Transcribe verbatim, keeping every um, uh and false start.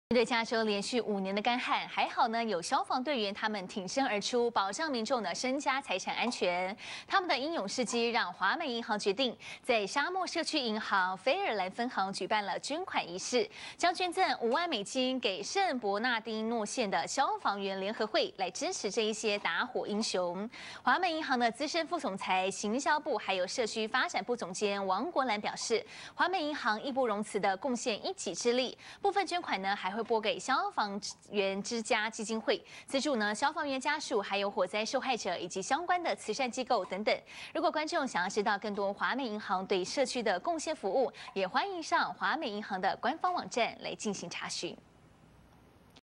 面对加州连续五年的干旱，还好呢，有消防队员他们挺身而出，保障民众的身家财产安全。他们的英勇事迹让华美银行决定在沙漠社区银行菲尔兰分行举办了捐款仪式，将捐赠五万美金给圣伯纳丁诺县的消防员联合会，来支持这一些打火英雄。华美银行的资深副总裁、行销部还有社区发展部总监王国兰表示，华美银行义不容辞的贡献一己之力，部分捐款呢还会 会拨给消防员之家基金会，资助呢消防员家属，还有火灾受害者以及相关的慈善机构等等。如果观众想要知道更多华美银行对社区的贡献服务，也欢迎上华美银行的官方网站来进行查询。